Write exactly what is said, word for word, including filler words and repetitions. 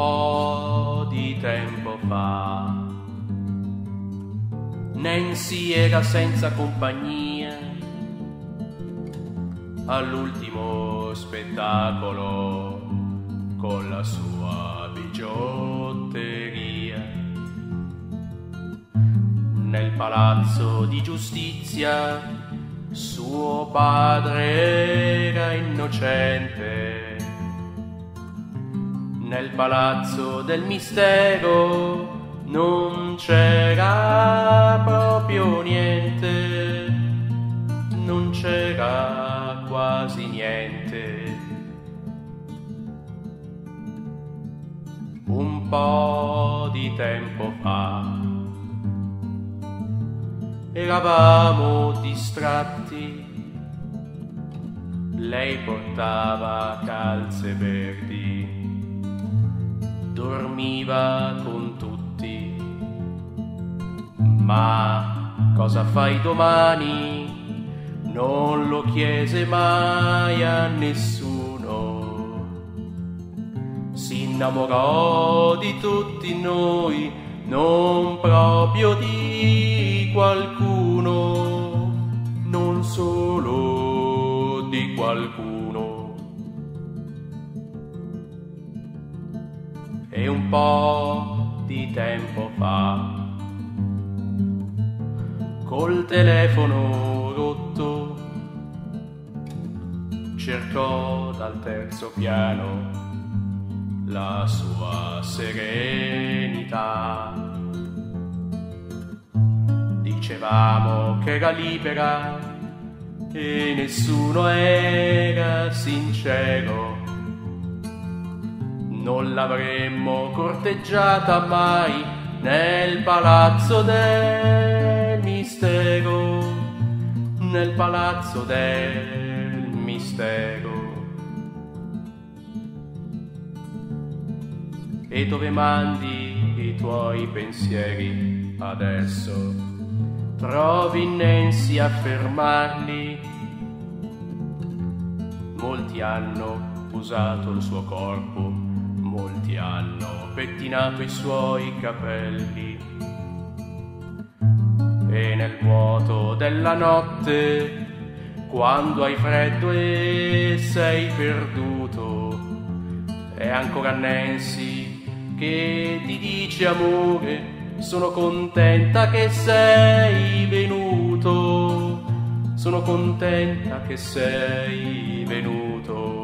po' di tempo fa Nancy era senza compagnia all'ultimo spettacolo con la sua bigiotteria. Nel palazzo di giustizia suo padre era innocente. Nel palazzo del mistero non c'era proprio niente, non c'era quasi niente. Un po' di tempo fa eravamo distratti, lei portava calze verdi, dormiva con tutti. Ma cosa fai domani? Non lo chiese mai a nessuno. Si innamorò di tutti noi, non proprio di qualcuno, non solo di qualcuno. E un po' di tempo fa, col telefono rotto, cercò dal terzo piano la sua serenità. Dicevamo che era libera e nessuno era sincero. Non l'avremmo corteggiata mai nel palazzo del mistero, nel palazzo del mistero. E dove mandi i tuoi pensieri adesso? Trovi Nancy a fermarli? Molti hanno usato il suo corpo, molti hanno pettinato i suoi capelli. E nel vuoto della notte, quando hai freddo e sei perduto, è ancora Nancy che ti dice: amore, sono contenta che sei venuto, sono contenta che sei venuto.